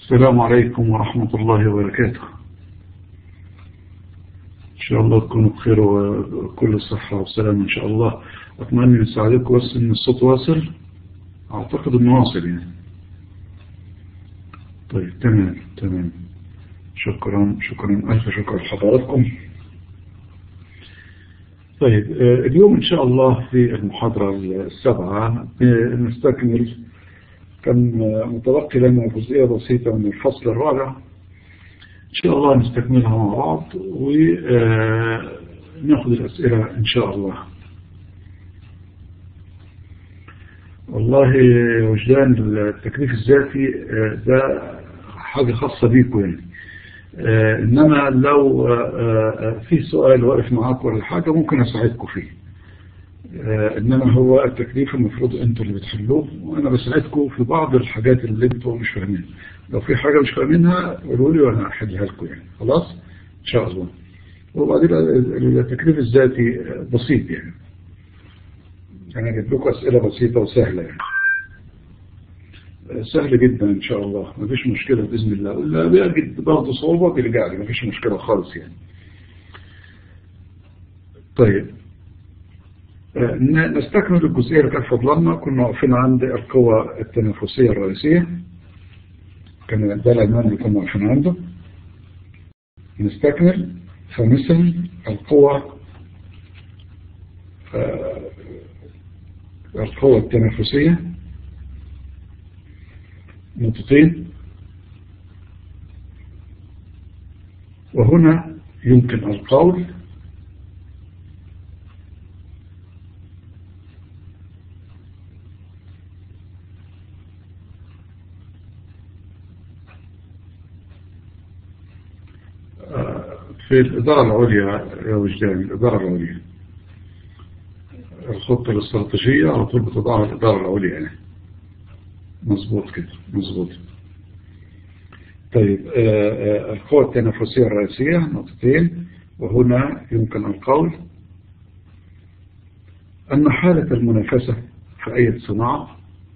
السلام عليكم ورحمة الله وبركاته. إن شاء الله تكونوا بخير وكل الصحة والسلام إن شاء الله. أتمنى أن أساعدكم بس إن الصوت واصل. أعتقد إنه واصل يعني. طيب تمام. شكرا ألف شكر لحضراتكم. طيب اليوم إن شاء الله في المحاضرة السابعة نستكمل. كان متبقي لنا جزئية بسيطة من الفصل الرابع، إن شاء الله نستكملها مع بعض ونأخذ الأسئلة إن شاء الله. والله وجدان التكليف الذاتي ده حاجة خاصة بيكم يعني، إنما لو في سؤال واقف معاكم ولا حاجة ممكن أساعدكم فيه، إنما هو التكليف المفروض أنتوا اللي بتحلوه، وأنا بساعدكم في بعض الحاجات اللي أنتوا مش فاهمينها. لو في حاجة مش فاهمينها قولوا لي وأنا أحلها لكم يعني. خلاص إن شاء الله. وبعدين التكليف الذاتي بسيط يعني، أنا أجيب لكم أسئلة بسيطة وسهلة يعني، سهل جدا إن شاء الله، ما فيش مشكلة بإذن الله. ولا بيجد برضه صعوبة بيرجع لي، ما فيش مشكلة خالص يعني. طيب نستكمل الجزئية اللي كانت فضلنا. كنا واقفين عند القوى التنافسية الرئيسية، كان ده العنوان اللي كنا واقفين عنده. نستكمل. خامسا القوى التنافسية نقطتين، وهنا يمكن القول في الإدارة العليا يا وجدان، الإدارة العليا، الخطة الاستراتيجية على طول بتضعها الإدارة العليا يعني. مظبوط كده، مظبوط. طيب القوى التنافسية الرئيسية نقطتين، وهنا يمكن القول أن حالة المنافسة في أي صناعة،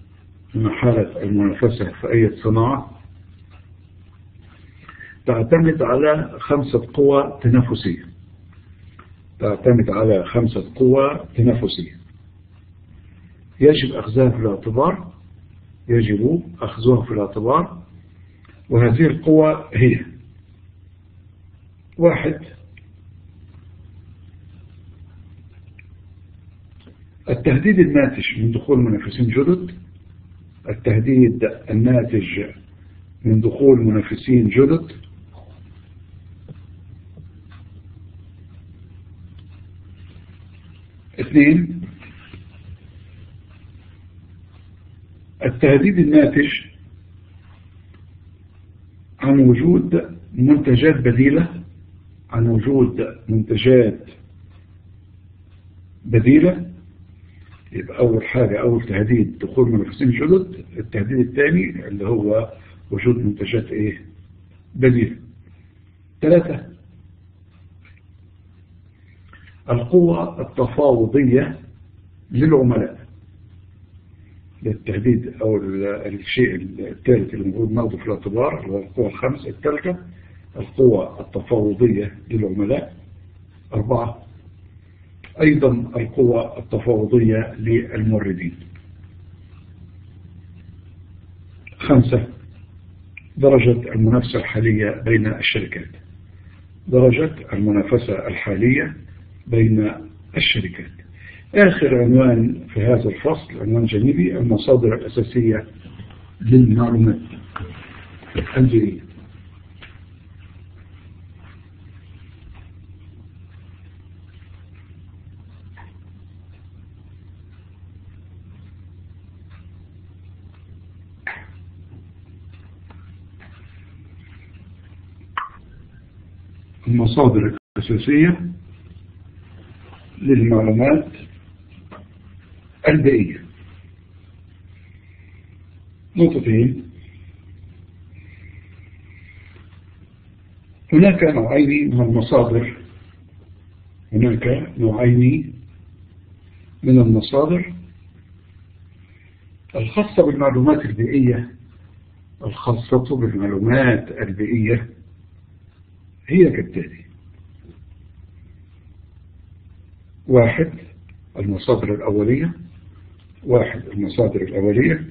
تعتمد على 5 قوى تنافسية. يجب أخذها في الاعتبار. وهذه القوى هي: 1 التهديد الناتج من دخول منافسين جدد. 2 التهديد الناتج عن وجود منتجات بديلة. يبقى أول حاجة، أول تهديد دخول منافسين جدد. التهديد الثاني اللي هو وجود منتجات بديلة. 3 القوة التفاوضية للعملاء. التهديد أو الشيء الثالث اللي المفروض ناخده في الاعتبار هو القوة الخامسة الثالثة، القوة التفاوضية للعملاء. 4 أيضا القوة التفاوضية للموردين. 5 درجة المنافسة الحالية بين الشركات. آخر عنوان في هذا الفصل عنوان جانبي: المصادر الأساسية للمعلومات البيئية. المصادر الأساسية للمعلومات البيئية. نقطتين: هناك نوعين من المصادر الخاصة بالمعلومات البيئية الخاصة بالمعلومات البيئية هي كالتالي: 1. المصادر الأولية. 1 المصادر الأولية،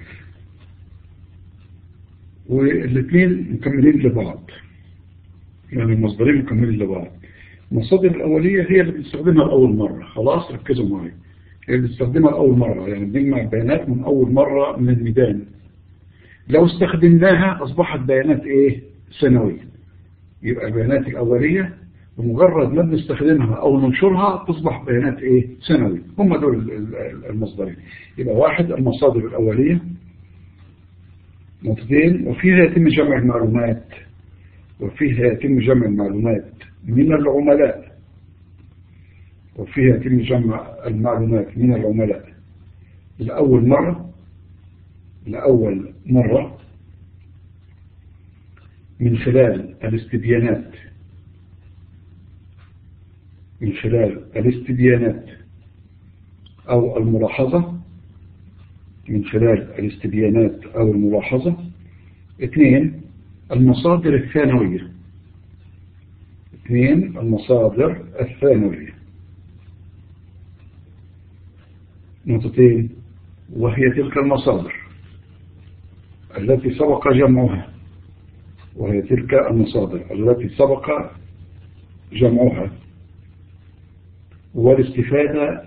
والاثنين مكملين لبعض، يعني المصدرين مكملين لبعض. المصادر الأولية هي اللي بنستخدمها لأول مرة، خلاص ركزوا معي، هي اللي بنستخدمها لأول مرة، يعني بنجمع البيانات من أول مرة من الميدان. لو استخدمناها أصبحت بيانات إيه؟ سنوية. يبقى البيانات الأولية بمجرد ما بنستخدمها أو ننشرها تصبح بيانات إيه؟ سنوية. هم دول المصدرين. يبقى 1 المصادر الأولية. 2 وفيها يتم جمع المعلومات. وفيها يتم جمع المعلومات من العملاء. وفيها يتم جمع المعلومات من العملاء لأول مرة من خلال الاستبيانات أو الملاحظة. من خلال الاستبيانات أو الملاحظة. 2 المصادر الثانوية. 2 المصادر الثانوية. نقطتين: وهي تلك المصادر التي سبق جمعها. وهي تلك المصادر التي سبق جمعها والاستفادة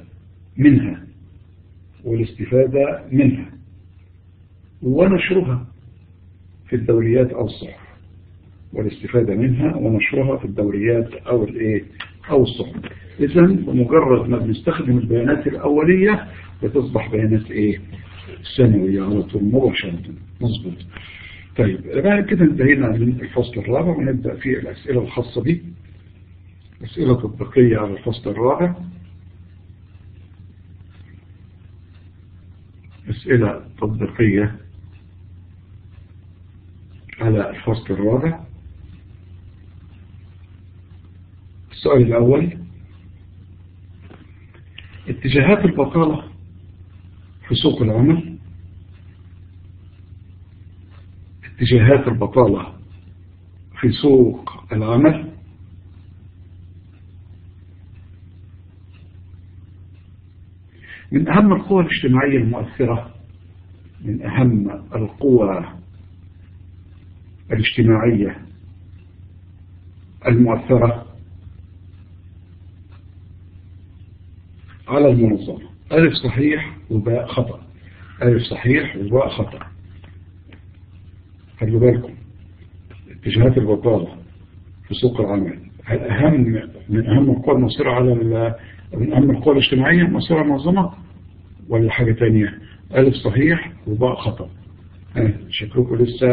منها ونشرها في الدوريات أو الصحف. والاستفادة منها ونشرها في الدوريات أو الصحف. إذن بمجرد ما بنستخدم البيانات الأولية بتصبح بيانات سنوية على طول مباشرة. مظبوط. طيب بعد كده انتهينا من الفصل الرابع ونبدأ في الأسئلة الخاصة به. أسئلة تطبيقية على الفصل الرابع. أسئلة تطبيقية على الفصل الرابع. السؤال الأول: اتجاهات البطالة في سوق العمل. اتجاهات البطالة في سوق العمل. من أهم القوى الاجتماعية المؤثرة. من أهم القوى الاجتماعية المؤثرة على المنظمة. ألف صحيح وباء خطأ. ألف صحيح وباء خطأ. خلوا بالكم، اتجاهات البطالة في سوق العمل من أهم القوى المؤثرة على من أهم القوى الاجتماعية المؤثرة على المنظمة ولا حاجة تانية؟ ألف صحيح وباء خطأ. شكلكم لسه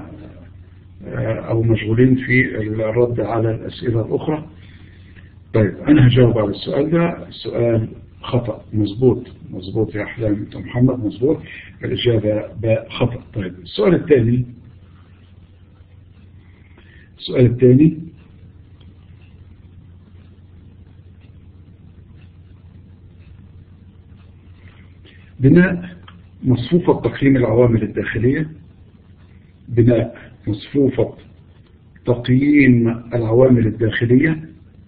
أو مشغولين في الرد على الأسئلة الأخرى. طيب أنا هجاوب على السؤال ده. السؤال خطأ. مظبوط يا أحلام محمد، مظبوط. الإجابة باء خطأ. طيب السؤال الثاني: بناء مصفوفة تقييم العوامل الداخلية. بناء مصفوفة تقييم العوامل الداخلية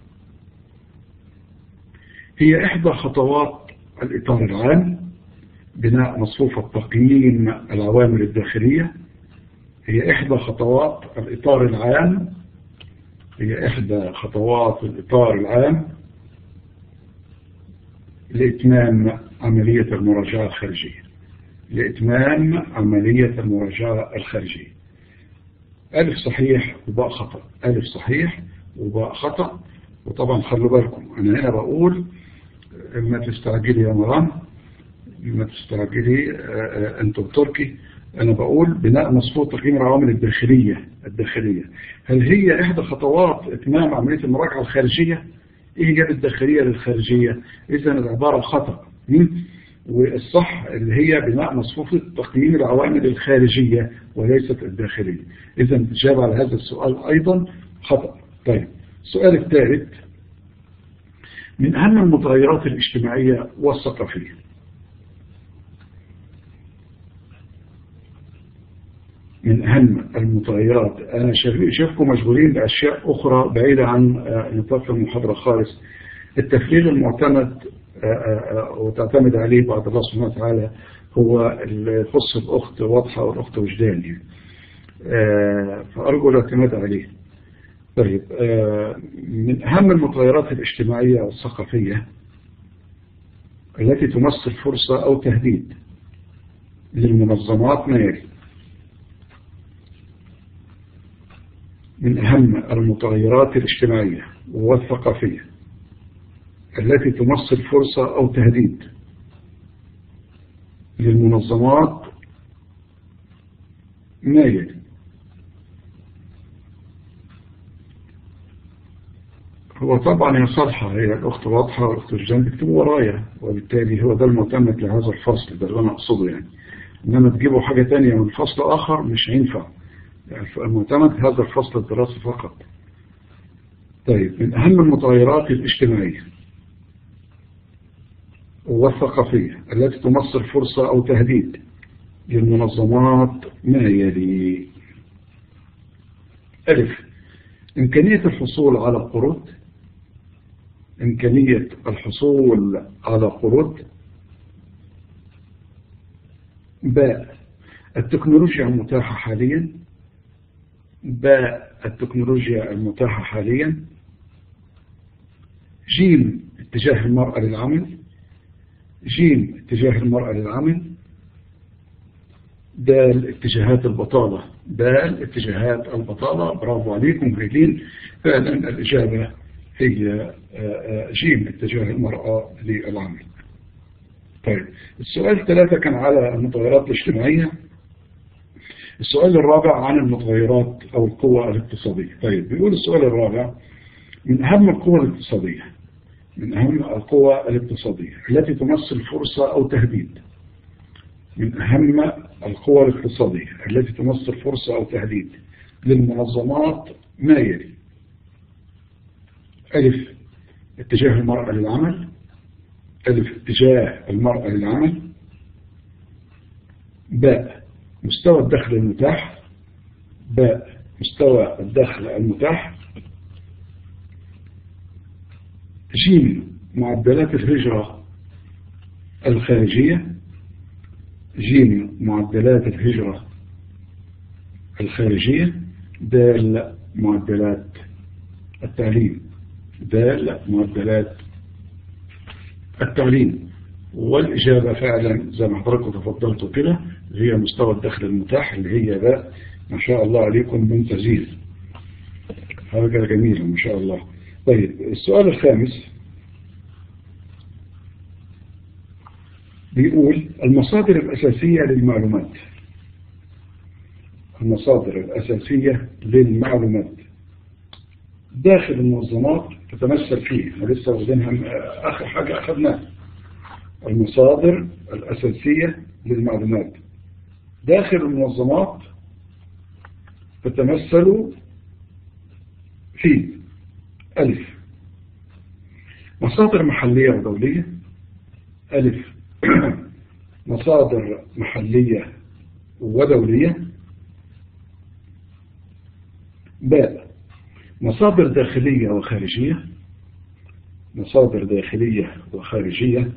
هي إحدى خطوات الإطار العام. بناء مصفوفة تقييم العوامل الداخلية هي إحدى خطوات الإطار العام. هي إحدى خطوات الإطار العام لإتمام عملية المراجعة الخارجية. لإتمام عملية المراجعة الخارجية. ألف صحيح وباء خطأ. ألف صحيح وباء خطأ. وطبعا خلوا بالكم أنا هنا بقول ما تستعجلي يا مرام، ما تستعجلي أنتم تركي. أنا بقول بناء مصفوفة تقييم العوامل الداخلية. هل هي إحدى خطوات إتمام عملية المراجعة الخارجية؟ إيه جاب الداخلية للخارجية؟ إذن العبارة خطأ. والصح اللي هي بناء مصفوفة تقييم العوامل الخارجية وليست الداخلية. إذن الإجابة على هذا السؤال أيضا خطأ. طيب السؤال الثالث: من أهم المتغيرات الاجتماعية والثقافية. من أهم المتغيرات. أنا شايفكم مشغولين بأشياء أخرى بعيدة عن نطاق المحاضرة خالص. التفريغ المعتمد وتعتمد عليه بعد الله سبحانه وتعالى هو اللي يخص الأخت واضحة والأخت وجدان يعني. فأرجو الاعتماد عليه. طيب، من أهم المتغيرات الاجتماعية والثقافية التي تمثل فرصة أو تهديد للمنظمات ما يلي. من أهم المتغيرات الاجتماعية والثقافية التي تمثل فرصة أو تهديد للمنظمات ما يلي. هو طبعا هي صالحة، هي الأخت واضحة والأخت وجدان بيكتبوا ورايا، وبالتالي هو ده المعتمد لهذا الفصل، ده اللي أنا أقصده يعني. إنما تجيبوا حاجة تانية من فصل آخر مش هينفع، يعني المعتمد هذا الفصل الدراسي فقط. طيب، من أهم المتغيرات الاجتماعية والثقافية التي تمثل فرصة أو تهديد للمنظمات ما يلي. ألف، إمكانية الحصول على قروض. إمكانية الحصول على قروض. باء، التكنولوجيا المتاحة حاليا. باء، التكنولوجيا المتاحة حاليا. جيم، اتجاه المرأة للعمل. جيم، اتجاه المرأة للعمل. دال، اتجاهات البطالة. دال، اتجاهات البطالة. برافو عليكم هيلين، فعلا الإجابة هي جيم، اتجاه المرأة للعمل. طيب، السؤال 3 كان على المتغيرات الاجتماعية. السؤال الرابع عن المتغيرات أو القوة الاقتصادية. طيب، بيقول السؤال الرابع: من أهم القوى الاقتصادية، من أهم القوى الاقتصادية التي تمثل فرصة أو تهديد. من أهم القوى الاقتصادية التي تمثل فرصة أو تهديد للمنظمات ما يلي. ألف، اتجاه المرأة للعمل. ألف، اتجاه المرأة للعمل. باء، مستوى الدخل المتاح. باء، مستوى الدخل المتاح. جيم، معدلات الهجرة الخارجية. جيم، معدلات الهجرة الخارجية. دال، معدلات التعليم. دال، معدلات التعليم. والإجابة فعلا زي ما حضراتكم تفضلتوا كده هي مستوى الدخل المتاح، اللي هي باء. ما شاء الله عليكم ممتازين، حاجة جميلة ما شاء الله. طيب، السؤال الخامس بيقول: المصادر الأساسية للمعلومات. المصادر الأساسية للمعلومات داخل المنظمات تتمثل فيه، احنا لسه واخدينها آخر حاجة أخذناها. المصادر الأساسية للمعلومات داخل المنظمات تتمثل في: ألف، مصادر محلية ودولية. ألف، مصادر محلية ودولية. باء، مصادر داخلية وخارجية. مصادر داخلية وخارجية.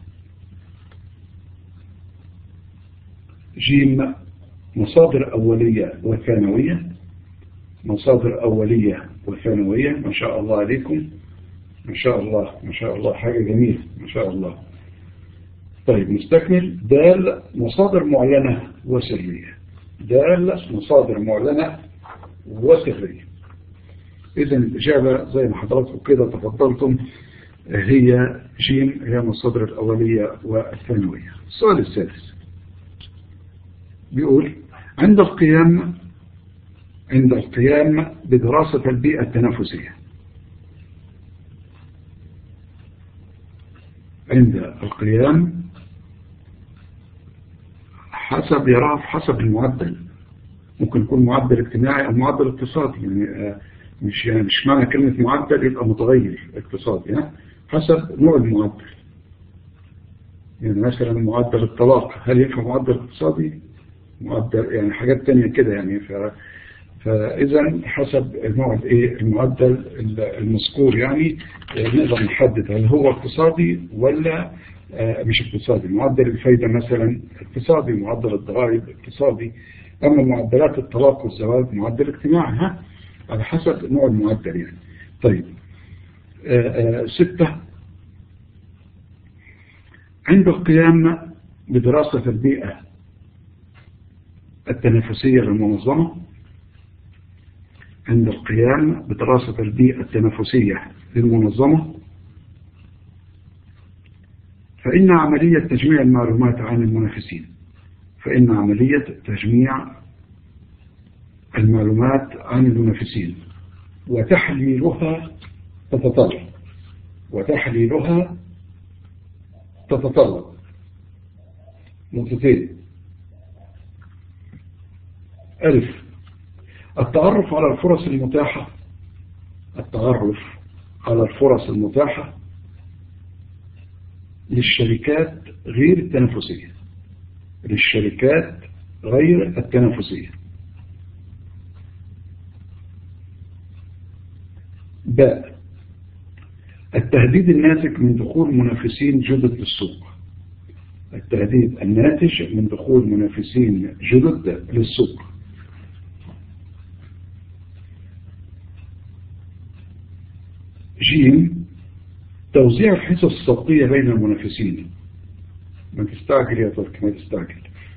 جيم، مصادر أولية وثانوية. مصادر أولية وثانوية. ما شاء الله عليكم، ما شاء الله ما شاء الله، حاجة جميلة ما شاء الله. طيب، نستكمل. دال، مصادر معلنة وسرية. دال، مصادر معلنة وسرية. إذن الإجابة زي ما حضراتكم كده تفضلتم هي جيم، هي المصادر الأولية والثانوية. السؤال السادس بيقول: عند القيام بدراسة البيئة التنافسية. عند القيام حسب المعدل، ممكن يكون معدل اجتماعي أو معدل اقتصادي، يعني مش معنى كلمة معدل يبقى متغير اقتصادي، حسب نوع المعدل. يعني مثلا معدل الطلاق هل ينفع معدل اقتصادي؟ معدل يعني حاجات تانية كده يعني. فإذا حسب نوع المعدل المذكور يعني نقدر نحدد هل هو اقتصادي ولا مش اقتصادي. معدل الفايدة مثلا اقتصادي، معدل الضرائب اقتصادي، أما معدلات الطلاق والزواج معدل اجتماعي، على حسب نوع المعدل يعني. طيب 6 عند القيام بدراسة البيئة التنافسية للمنظمة، عند القيام بدراسة البيئة التنافسية للمنظمة فإن عملية تجميع المعلومات عن المنافسين وتحليلها تتطلب نقطتين: ألف، التعرف على الفرص المتاحة للشركات غير التنافسية. باء، التهديد الناتج من دخول منافسين جدد للسوق. جيم، توزيع الحصص الصوتية بين المنافسين. ما تستعجل يا تركي، ما تستعجل.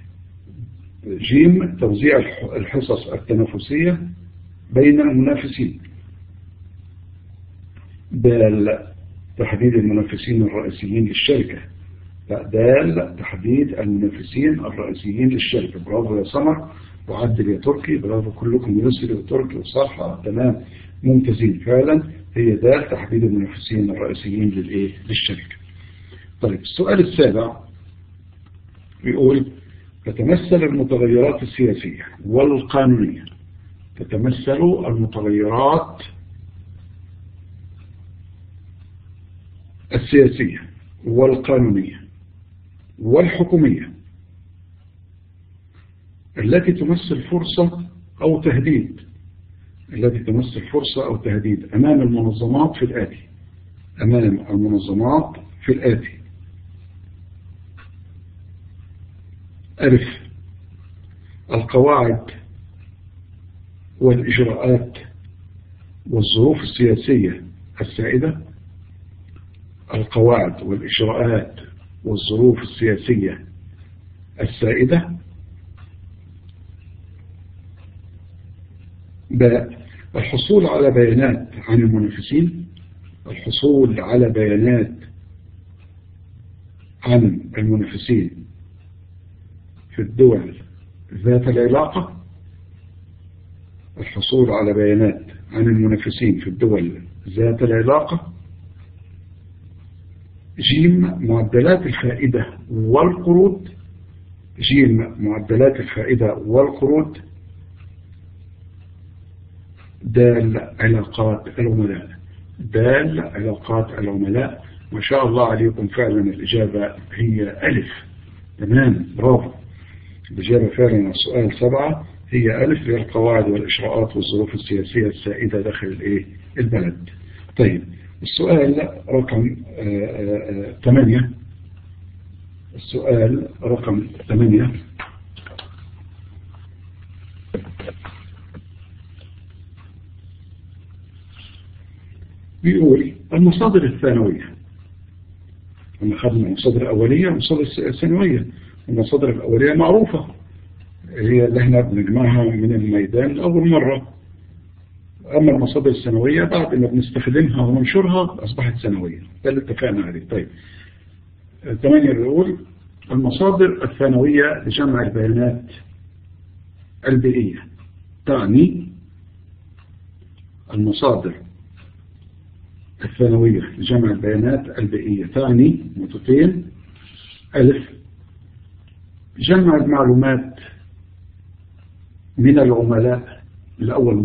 جيم، توزيع الحصص التنافسية بين المنافسين. دال، تحديد المنافسين الرئيسيين للشركة. دال، تحديد المنافسين الرئيسيين للشركة. برافو يا سمر، وعدل يا تركي، برافو كلكم، يسري وتركي وصالحة، تمام، ممتازين فعلا. هي دال، تحديد المنافسين الرئيسيين للشركة. طيب السؤال السابع بيقول: تتمثل المتغيرات السياسية والقانونية والحكومية التي تمثل فرصة أو تهديد أمام المنظمات في الآتي: ألف، القواعد والإجراءات والظروف السياسية السائدة. باء، الحصول على بيانات عن المنافسين في الدول ذات العلاقة. جيم، معدلات الفائدة والقروض. دال، علاقات العملاء. ما شاء الله عليكم، فعلا الإجابة هي ألف. تمام، برافو، الإجابة فعلا السؤال 7 هي ألف، هي القواعد والإجراءات والظروف السياسية السائدة داخل البلد. طيب السؤال رقم 8. بيقول: المصادر الثانوية. احنا خدنا المصادر الأولية والمصادر الثانوية. المصادر الأولية معروفة، هي اللي احنا بنجمعها من الميدان لأول مرة. أما المصادر الثانوية بعد ما بنستخدمها وننشرها أصبحت ثانوية، ده اللي اتفقنا عليه. طيب 8 بيقول: المصادر الثانوية لجمع البيانات البيئية تعني نقطتين: ألف، جمع المعلومات من العملاء لأول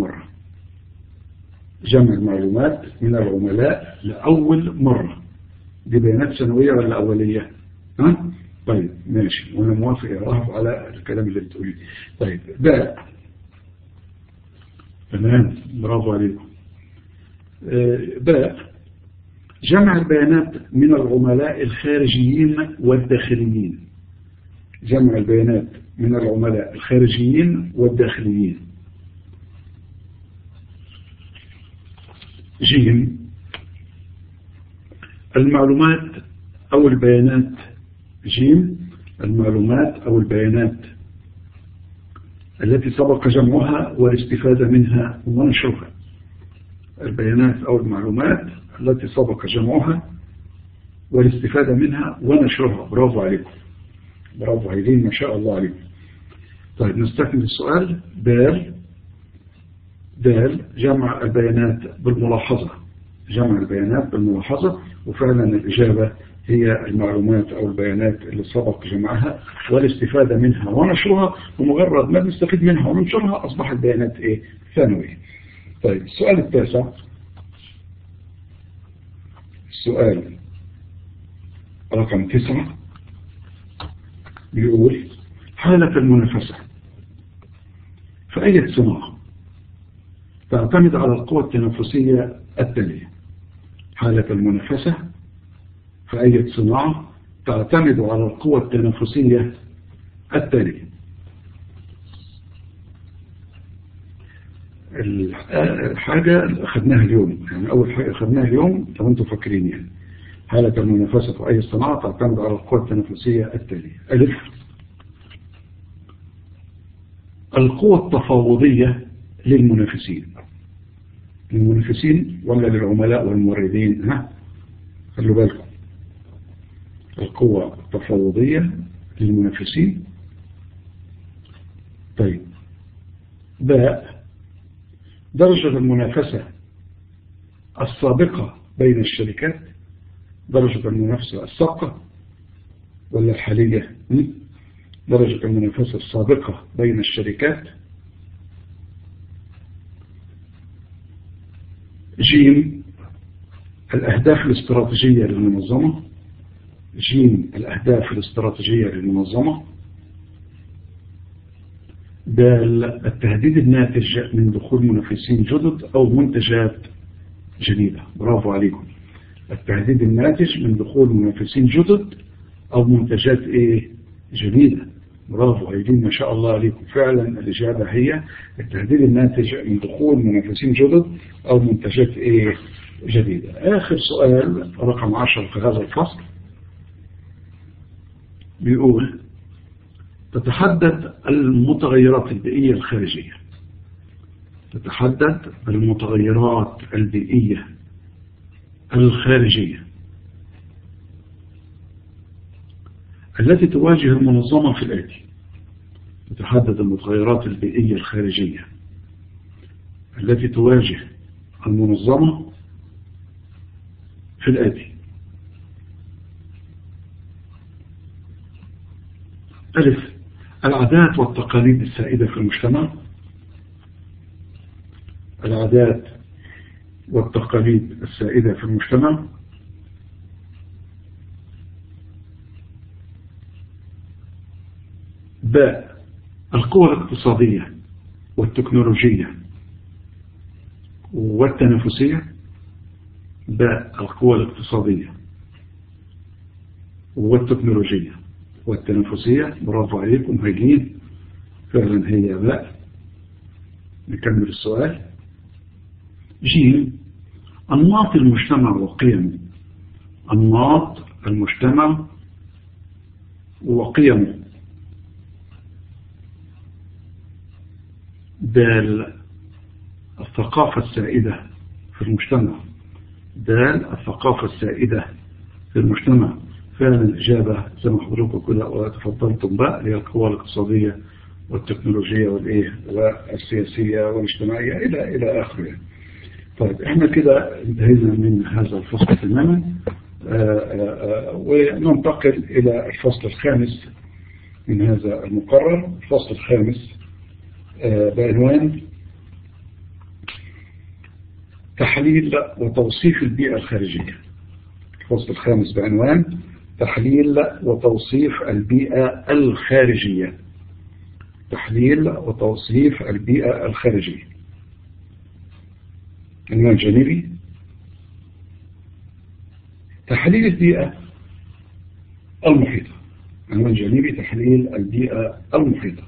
مرة. دي بيانات سنوية ولا أولية؟ طيب ماشي، وانا موافق يا رهف على الكلام اللي بتقوليه. طيب باء. تمام، برافو عليكم. باء جمع البيانات من العملاء الخارجيين والداخليين. جمع البيانات من العملاء الخارجيين والداخليين. جيم المعلومات أو البيانات. جيم المعلومات أو البيانات التي سبق جمعها والاستفادة منها ونشرها. البيانات أو المعلومات التي سبق جمعها والاستفادة منها ونشرها. برافو عليكم، برافو عليكم، ما شاء الله عليكم. طيب نستكمل السؤال. دال جمع البيانات بالملاحظة. جمع البيانات بالملاحظة، وفعلا الإجابة هي المعلومات أو البيانات اللي سبق جمعها والاستفادة منها ونشرها، ومجرد ما نستفيد منها وننشرها أصبحت بيانات إيه؟ ثانوية. طيب السؤال التاسع. السؤال رقم 9 بيقول حالة المنافسة في أي صناعة تعتمد على القوى التنافسية التالية. حالة المنافسة في أي صناعة تعتمد على القوى التنافسية التالية. الحاجة أخذناها اليوم، يعني أول حاجة أخذناها اليوم لو أنتم فاكرين، يعني حالة المنافسة في أي صناعة تعتمد على القوى التنافسية التالية. ألف القوى التفاوضية للمنافسين. للمنافسين ولا للعملاء والموردين؟ خلوا بالكم، القوى التفاوضية للمنافسين. طيب باء درجة المنافسة السابقة بين الشركات. درجة المنافسة السابقة ولا الحالية؟ درجة المنافسة السابقة بين الشركات. جيم الأهداف الاستراتيجية للمنظمة. جيم الأهداف الاستراتيجية للمنظمة. دال التهديد الناتج من دخول منافسين جدد أو منتجات جديدة. برافو عليكم، التهديد الناتج من دخول منافسين جدد أو منتجات جديدة. برافو عليكم، ما شاء الله عليكم. فعلا الإجابة هي التهديد الناتج من دخول منافسين جدد أو منتجات جديدة. آخر سؤال رقم 10 في هذا الفصل بيقول تتحدد المتغيرات البيئية الخارجية. تتحدد المتغيرات البيئية الخارجية التي تواجه المنظمة في الآتي. تتحدد المتغيرات البيئية الخارجية التي تواجه المنظمة في الآتي. ألف العادات والتقاليد السائدة في المجتمع. العادات والتقاليد السائدة في المجتمع. باء القوى الاقتصادية والتكنولوجية والتنافسية. باء القوى الاقتصادية والتكنولوجية والتنافسية. برافو عليكم، هاجين، فعلا هي باء. نكمل السؤال. جيم أنماط المجتمع وقيمه. أنماط المجتمع وقيمه. دال الثقافة السائدة في المجتمع. دال الثقافة السائدة في المجتمع. فعلا الإجابة زي ما حضرتكم كده وتفضلتم بقى هي القوى الاقتصادية والتكنولوجية والسياسية والاجتماعية إلى آخره. طيب احنا كده انتهينا من هذا الفصل تماما، وننتقل إلى الفصل الخامس من هذا المقرر. الفصل الخامس بعنوان تحليل وتوصيف البيئة الخارجية. الفصل الخامس بعنوان تحليل وتوصيف البيئة الخارجية. تحليل وتوصيف البيئة الخارجية. العنوان الجانبي تحليل البيئة المحيطة. العنوان الجانبي تحليل البيئة المحيطة.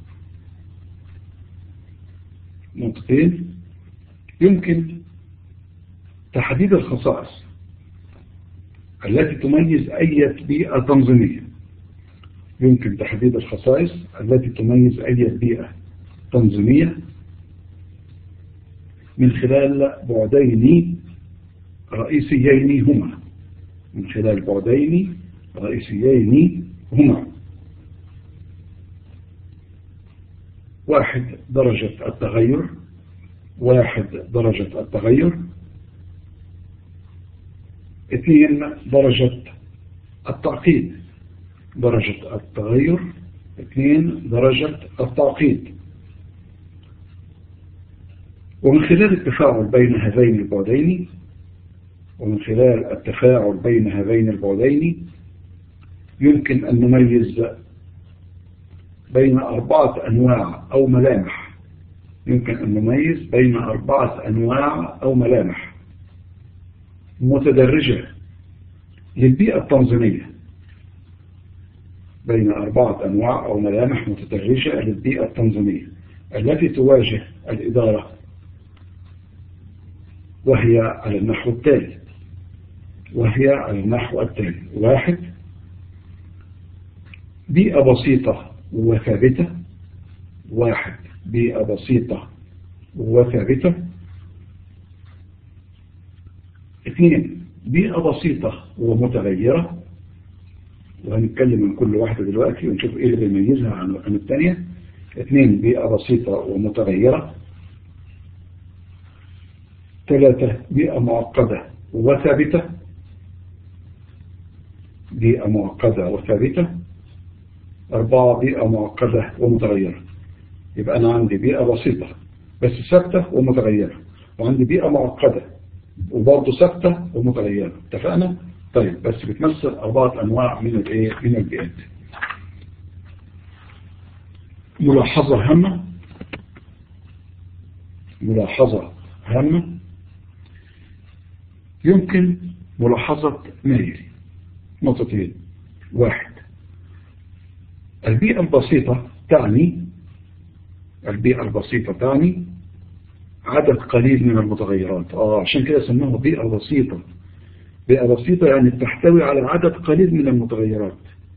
نقطتين: يمكن تحديد الخصائص التي تميز أي بيئة تنظيمية. يمكن تحديد الخصائص التي تميز أي بيئة تنظيمية من خلال بعدين رئيسيين هما. من خلال بعدين رئيسيين هما: 1 درجة التغير. 1 درجة التغير. 2 درجة التعقيد. درجة التغير. 2 درجة التعقيد. ومن خلال التفاعل بين هذين البعدين يمكن أن نميز بين 4 أنواع أو ملامح. يمكن أن نميز بين 4 أنواع أو ملامح متدرجة للبيئة التنظيمية. بين 4 أنواع أو ملامح متدرجة للبيئة التنظيمية التي تواجه الإدارة، وهي على النحو التالي. 1 بيئة بسيطة وثابتة. 1 بيئة بسيطة وثابتة. 2 بيئة بسيطة ومتغيرة، وهنتكلم عن كل واحدة دلوقتي ونشوف ايه اللي بيميزها عن الثانية. 2 بيئة بسيطة ومتغيرة. 3 بيئة معقدة وثابتة. بيئة معقدة وثابتة. 4 بيئة معقدة ومتغيرة. يبقى أنا عندي بيئة بسيطة بس ثابتة ومتغيرة، وعندي بيئة معقدة وبرضه ثابتة ومتغيرة. اتفقنا؟ طيب، بس بتمثل 4 أنواع من البيئات. ملاحظة هامة يمكن ملاحظة مايل. نقطتين: 1 البيئة البسيطة تعني عدد قليل من المتغيرات. عشان كده سموها بيئة بسيطة. بيئة بسيطة يعني تحتوي على عدد قليل من المتغيرات.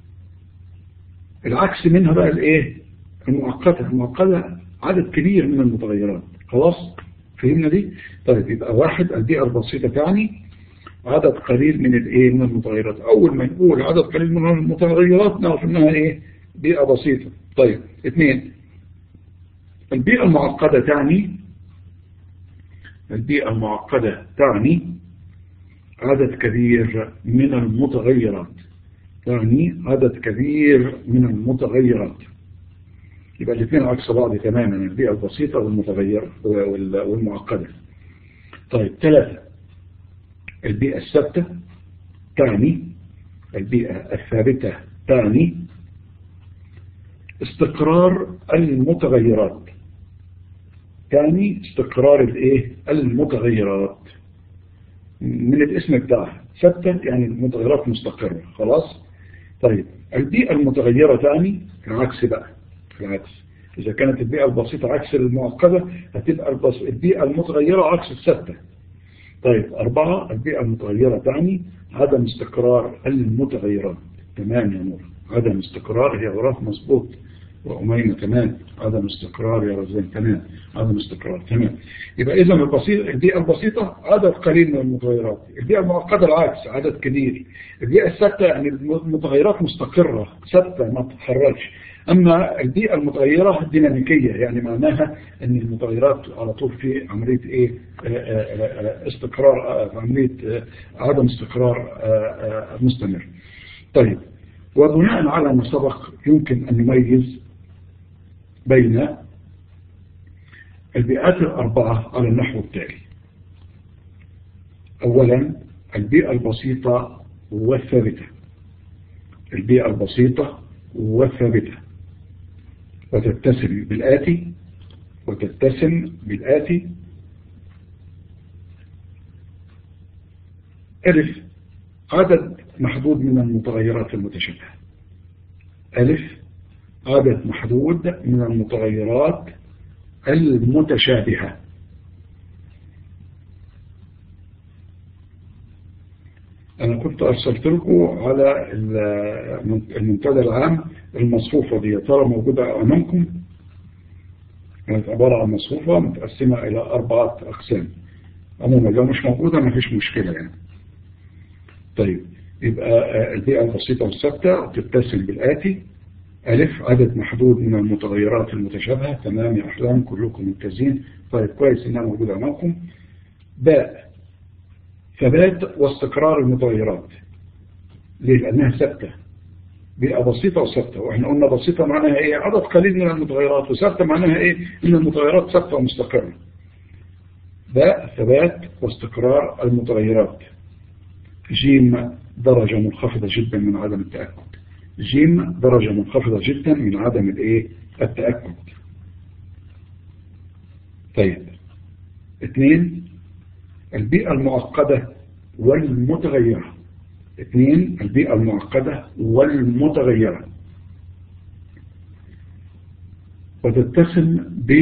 العكس منها بقى الايه؟ المعقدة عدد كبير من المتغيرات. خلاص فهمنا دي؟ طيب، يبقى 1 البيئة البسيطة تعني عدد قليل من من المتغيرات. اول ما نقول عدد قليل من المتغيرات نعرف انها ايه؟ بيئة بسيطة. طيب، 2 البيئة المعقدة تعني عدد كبير من المتغيرات. يبقى الاثنين عكس بعض تماما، البيئة البسيطة والمتغيرة والمعقدة. طيب، 3 البيئة الثابتة تعني استقرار المتغيرات. المتغيرات من الاسم بتاعها ثابتة، يعني المتغيرات مستقرة. خلاص. طيب، البيئة المتغيرة تعني العكس بقى. إذا كانت البيئة البسيطة عكس المعقدة، هتبقى البيئة المتغيرة عكس الثابتة. طيب، 4 البيئة المتغيرة تعني عدم استقرار المتغيرات. تمام يا نور، عدم استقرار. هي وراك مظبوط، وأميمة تمام. عدم استقرار يا رزان تمام. عدم استقرار تمام. يبقى إذا البيئة البسيطة عدد قليل من المتغيرات. البيئة المعقدة العكس، عدد كبير. البيئة الثابتة يعني المتغيرات مستقرة ثابتة ما تتحركش. أما البيئة المتغيرة ديناميكية، يعني معناها أن المتغيرات على طول في عملية استقرار، عملية عدم استقرار مستمر. طيب، وبناء على ما سبق يمكن أن نميز بين البيئات ال4 على النحو التالي. أولا، البيئة البسيطة والثابتة. البيئة البسيطة والثابتة، وتتسم بالآتي: ألف، عدد محدود من المتغيرات المتشابهة. عدد محدود من المتغيرات المتشابهة. أنا كنت أرسلت لكم على المنتدى العام المصفوفة دي، ترى موجودة أمامكم. كانت عبارة عن مصفوفة متقسمة إلى 4 أقسام. عموما لو مش موجودة ما فيش مشكلة يعني. طيب، يبقى البيئة البسيطة والثابتة تتسم بالآتي: ألف، عدد محدود من المتغيرات المتشابهة. تمام يا أحلام، كلكم ممتازين. طيب، كويس إنها موجودة أمامكم. باء، ثبات واستقرار المتغيرات. ليه؟ لأنها ثابتة. بيئة بسيطة وثابتة، وإحنا قلنا بسيطة معناها إيه؟ عدد قليل من المتغيرات، وثابتة معناها إيه؟ إن المتغيرات ثابتة ومستقرة. باء، ثبات واستقرار المتغيرات. جيم، درجة منخفضة جدا من عدم التأكد. جيم، درجة منخفضة جدا من عدم التأكد. طيب، 2، البيئة المعقدة والمتغيرة. 2، البيئة المعقدة والمتغيرة، وتتسم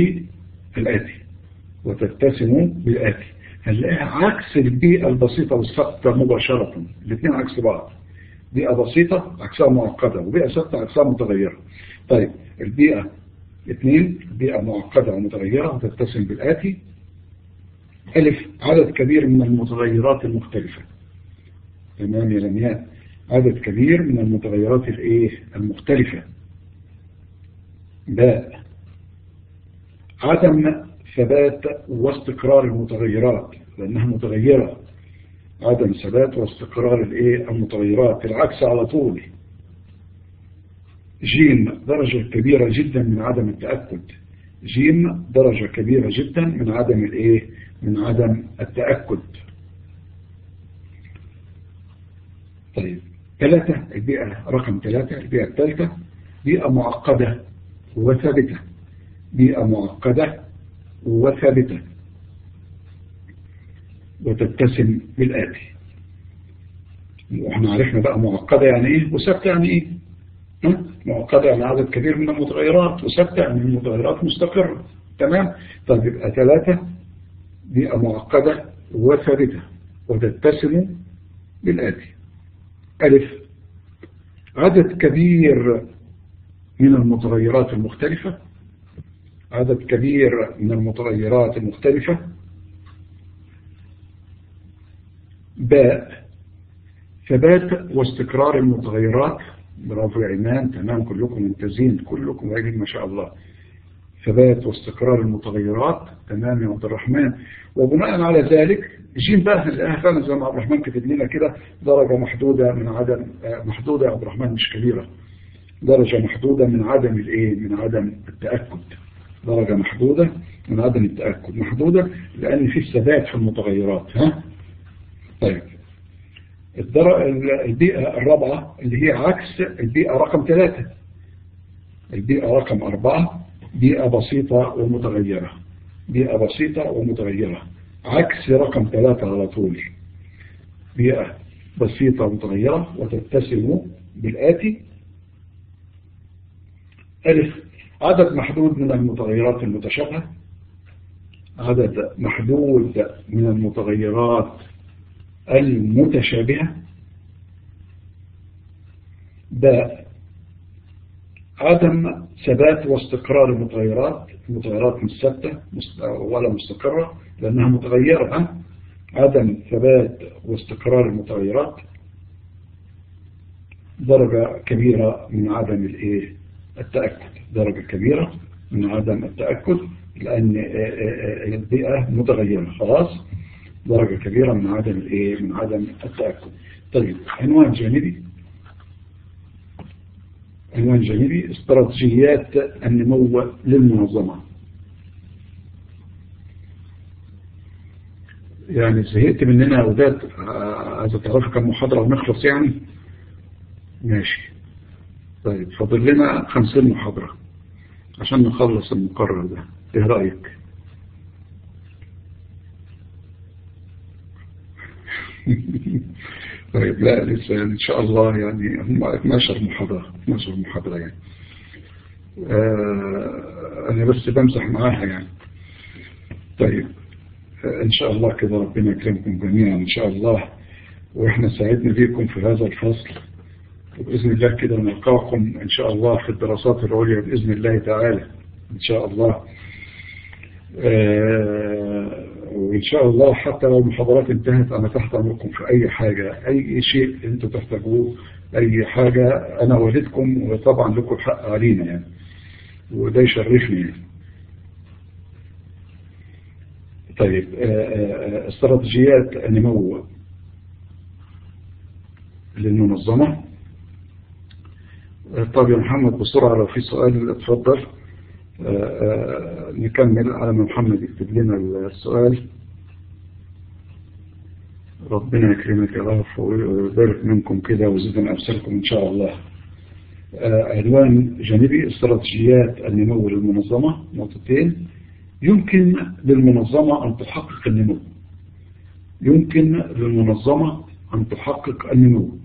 بالآتي. هنلاقيها عكس البيئة البسيطة والثابتة مباشرة. الاثنين عكس بعض. بيئة بسيطة عكسها معقدة، وبيئة ثابتة عكسها متغيرة. طيب، البيئة 2 بيئة معقدة ومتغيرة، وتتسم بالآتي: ألف، عدد كبير من المتغيرات المختلفة. تمام يا لمياء، عدد كبير من المتغيرات المختلفة. باء، عدم ثبات واستقرار المتغيرات، لأنها متغيرة. عدم ثبات واستقرار المتغيرات، العكس على طول. جيم، درجة كبيرة جدا من عدم التأكد. جيم، درجة كبيرة جدا من عدم التأكد. طيب، 3، البيئة رقم 3، البيئة الثالثة: بيئة معقدة وثابتة. بيئة معقدة وثابتة، وتتسم بالآتي. واحنا عرفنا بقى معقدة يعني ايه وثابتة يعني ايه. معقدة يعني عدد كبير من المتغيرات، وثابتة يعني المتغيرات مستقرة. تمام. طيب، يبقى 3 بيئة معقدة وثابتة، وتتسم بالآتي: ألف، عدد كبير من المتغيرات المختلفة. عدد كبير من المتغيرات المختلفة. باء، ثبات واستقرار المتغيرات. برافو يا إيمان، تمام، كلكم ممتازين، كلكم راجل ما شاء الله. ثبات واستقرار المتغيرات. تمام يا عبد الرحمن. وبناء على ذلك جيم بقى هنلاقيها فعلا زي ما عبد الرحمن كتب لنا كده: درجة محدودة من عدم محدودة يا عبد الرحمن، مش كبيرة. درجة محدودة من عدم من عدم التأكد. درجة محدودة من عدم التأكد. محدودة لأن في ثبات في المتغيرات. طيب، البيئة الرابعة اللي هي عكس البيئة رقم 3. البيئة رقم 4 بيئة بسيطة ومتغيرة. بيئة بسيطة ومتغيرة، عكس رقم 3 على طول. بيئة بسيطة ومتغيرة، وتتسم بالآتي: ألف، عدد محدود من المتغيرات المتشابهة. عدد محدود من المتغيرات المتشابهة. باء، عدم ثبات واستقرار المتغيرات. المتغيرات مش ثابتة ولا مستقرة لأنها متغيرة. عدم ثبات واستقرار المتغيرات، درجة كبيرة من عدم التأكد. درجة كبيرة من عدم التأكد لأن البيئة متغيرة. خلاص، درجة كبيرة من عدم من عدم التأكد. طيب، عنوان جانبي. عنوان جانبي: استراتيجيات النمو للمنظمة. يعني زهقت مننا يا أولاد؟ عايز تعرفوا كم محاضرة ونخلص يعني؟ ماشي. طيب فاضل لنا 50 محاضرة عشان نخلص المقرر ده، ايه رأيك؟ طيب لا لسه ان شاء الله يعني هم 12 محاضرة يعني. انا بس بمزح معاها يعني. طيب ان شاء الله كده ربنا يكرمكم جميعا ان شاء الله، واحنا سعدنا بيكم في هذا الفصل، وبإذن الله كده نلقاكم إن شاء الله في الدراسات العليا بإذن الله تعالى إن شاء الله. وإن شاء الله حتى لو المحاضرات انتهت أنا تحت أمركم في أي حاجة، أي شيء أنتم تحتاجوه، أي حاجة أنا والدكم، وطبعا لكم الحق علينا يعني، وده يشرفني يعني. طيب استراتيجيات النمو للمنظمة. طب يا محمد بسرعة لو في سؤال اتفضل. نكمل على ما محمد يكتب لنا السؤال. ربنا يكرمك يا رب ويبارك منكم كده ويزيدنا أمثالكم إن شاء الله. عنوان جانبي استراتيجيات النمو للمنظمة. نقطتين: يمكن للمنظمة أن تحقق النمو. يمكن للمنظمة أن تحقق النمو.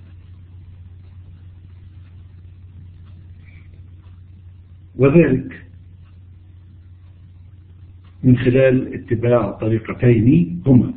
وذلك من خلال اتباع طريقتين هما.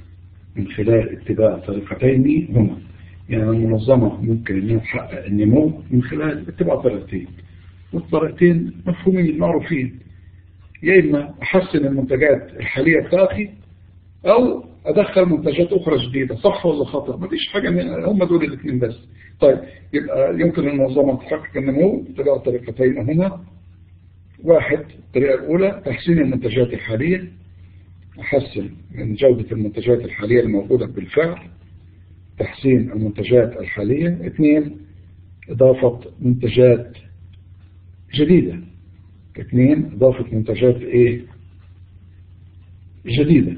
يعني المنظمة ممكن أنها تحقق النمو من خلال اتباع طريقتين، والطريقتين مفهومين معروفين: يا إما أحسن المنتجات الحالية بتاعتي أو أدخل منتجات أخرى جديدة. صح ولا خطأ؟ ما فيش حاجة هم دول الاثنين بس. طيب يبقى يمكن المنظمة تحقق النمو اتباع طريقتين هما. واحد، الطريقة الأولى تحسين المنتجات الحالية، أحسن من جودة المنتجات الحالية الموجودة بالفعل، تحسين المنتجات الحالية. اثنين، إضافة منتجات جديدة. إضافة منتجات جديدة.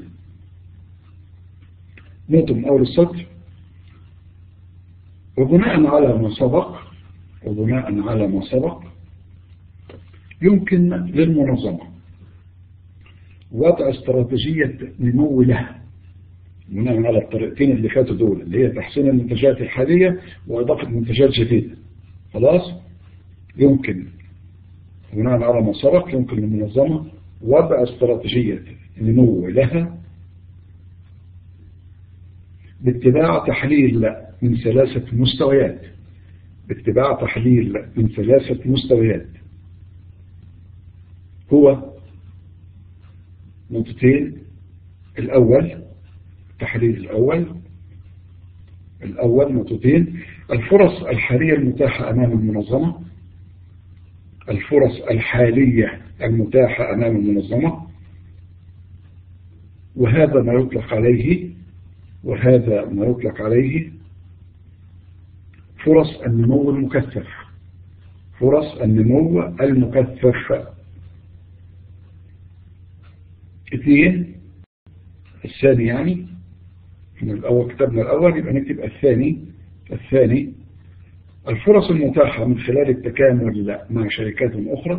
نقطة من أول السطر: وبناء على ما سبق يمكن للمنظمة وضع استراتيجية نمو لها بناء على الطريقتين اللي فاتوا دول، اللي هي تحسين المنتجات الحالية وإضافة منتجات جديدة. خلاص؟ يمكن بناء على ما سبق يمكن للمنظمة وضع استراتيجية نمو لها باتباع تحليل من 3 مستويات. هو نقطتين: الأول، التحليل الأول نقطتين: الفرص الحالية المتاحة أمام المنظمة، وهذا ما يطلق عليه فرص النمو المكثف. 2 الثاني، يعني من الأول كتبنا الأول يبقى نكتب الثاني. الفرص المتاحة من خلال التكامل مع شركات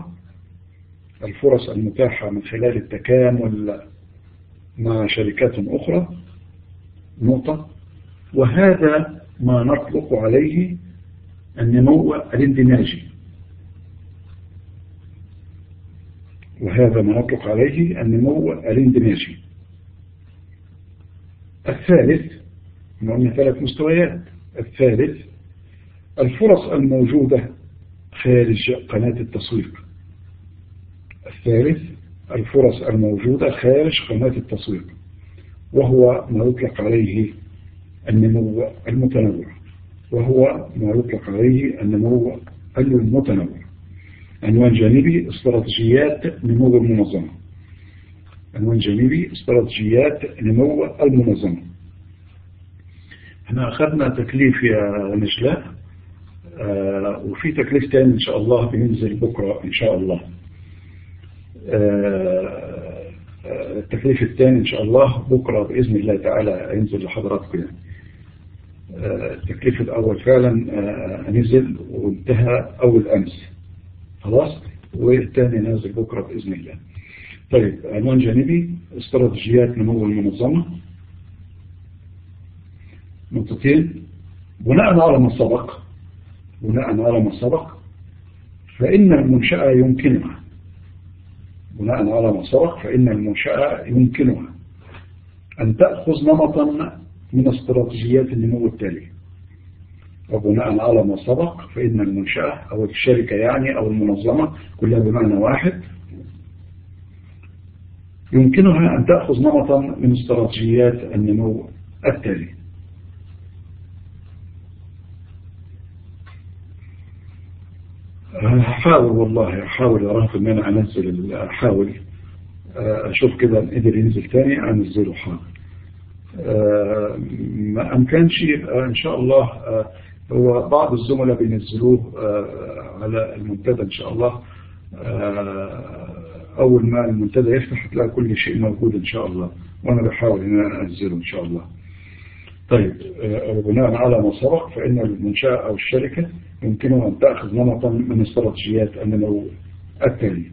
أخرى. نقطة: وهذا ما نطلق عليه النمو الاندماجي. الثالث، قلنا 3 مستويات. الثالث: الفرص الموجودة خارج قناة التسويق. وهو ما يطلق عليه النمو المتنوع. عنوان جانبي: استراتيجيات نمو المنظمة. احنا أخذنا تكليف يا نجلاء، وفي تكليف تاني إن شاء الله بينزل بكرة إن شاء الله. التكليف الثاني إن شاء الله بكرة بإذن الله تعالى ينزل لحضراتكم يعني. التكليف الأول فعلا نزل وانتهى أول أمس خلاص، والثاني نازل بكرة بإذن الله. طيب عنوان جانبي: استراتيجيات نمو المنظمة. نقطتين: بناء على ما سبق فإن المنشأة يمكنها أن تأخذ نمطا من استراتيجيات النمو التالية. وبناء على ما سبق فإن المنشأة أو الشركة يعني أو المنظمة كلها بمعنى واحد يمكنها أن تأخذ نمطا من استراتيجيات النمو التالية. أحاول أراهق أن أنا أنزل، أحاول أشوف كده قدر ينزل تاني أنزله. حاضر. ما أمكنش إن شاء الله هو بعض الزملاء بينزلوه على المنتدى إن شاء الله. أول ما المنتدى يفتح هتلاقي كل شيء موجود إن شاء الله، وأنا بحاول أن أنا أنزله إن شاء الله. طيب بناء على ما سبق فإن المنشأة أو الشركة يمكنها أن تأخذ نمطا من استراتيجيات النمو التالية.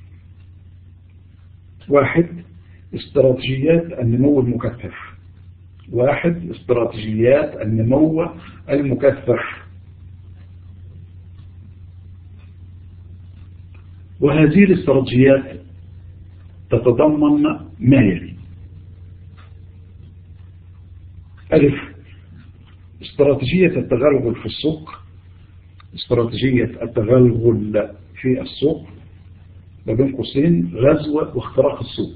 1. استراتيجيات النمو المكثف. وهذه الاستراتيجيات تتضمن ما يلي: ألف: استراتيجية التغلغل في السوق، ما بين قوسين غزو واختراق السوق.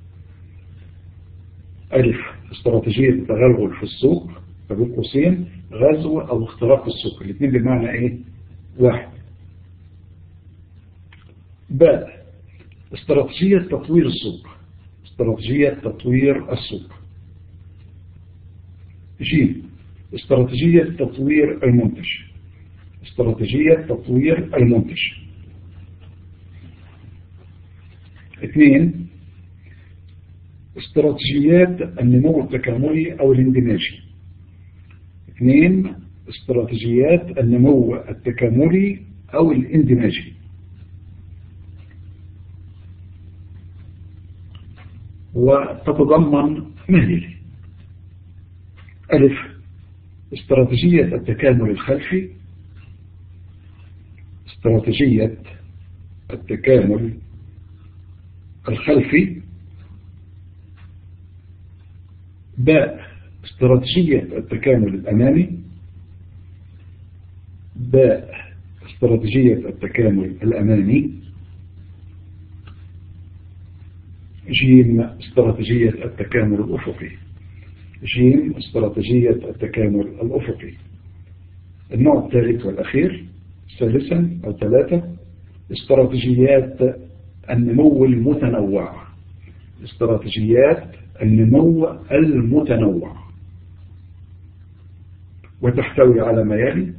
ألف: استراتيجية التغلغل في السوق، ما بين قوسين غزو أو اختراق السوق، الاثنين بمعنى إيه؟ واحد. باء: استراتيجية تطوير السوق. جيم: استراتيجية تطوير المنتج. 2. استراتيجيات النمو التكاملي أو الاندماجي. وتتضمن ما يلي: ألف: استراتيجية التكامل الخلفي. باء: استراتيجية التكامل الأمامي. جيم: استراتيجية التكامل الأفقي. النوع الثالث والأخير ثالثا أو ثلاثة: استراتيجيات النمو المتنوع. وتحتوي على ما يلي: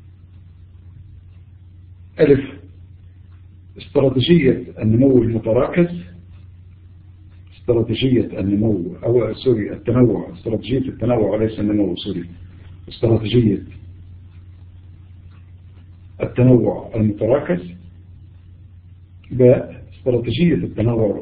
ألف: استراتيجية النمو المتراكز، استراتيجية التنوع وليس النمو، استراتيجية التنوع المتراكز. باء: استراتيجية التنوع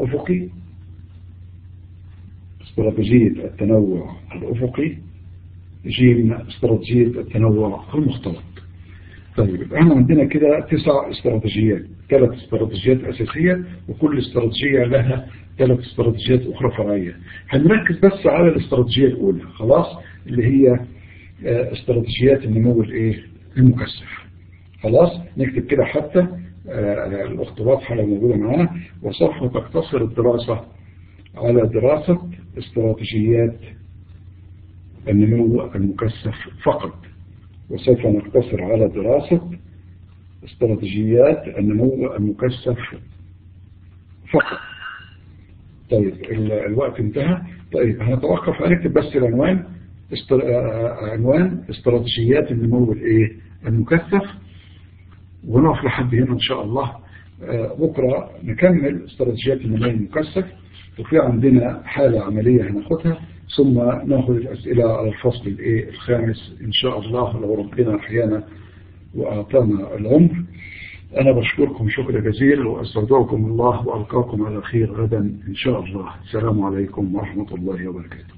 الأفقي. جيم: استراتيجية التنوع المختلط. طيب احنا عندنا كده 9 استراتيجيات، 3 استراتيجيات أساسية، وكل استراتيجية لها 3 استراتيجيات أخرى فرعية. هنركز بس على الاستراتيجية الأولى خلاص، اللي هي استراتيجيات النمو المكثف. خلاص نكتب كده حتى الأخت واضحة لو موجودة معانا. وسوف تقتصر الدراسة على دراسة استراتيجيات النمو المكثف فقط، وسوف نقتصر على دراسة استراتيجيات النمو المكثف فقط. طيب الوقت انتهى. طيب هنتوقف، هنكتب بس العنوان عنوان استراتيجيات النمو المكثف، ونقف لحد هنا ان شاء الله. بكرة نكمل استراتيجيات النمو المكثف، وفي عندنا حالة عملية هناخدها ثم ناخذ الأسئلة على الفصل الخامس إن شاء الله لو ربنا أحيانا وأعطانا العمر. أنا بشكركم شكر جزيل وأستودعكم الله وألقاكم على خير غدا إن شاء الله. السلام عليكم ورحمة الله وبركاته.